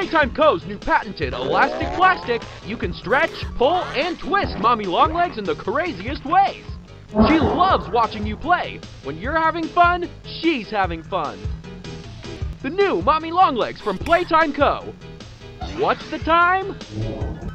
Playtime Co's new patented elastic plastic, you can stretch, pull, and twist Mommy Longlegs in the craziest ways. She loves watching you play. When you're having fun, she's having fun. The new Mommy Longlegs from Playtime Co. What's the time?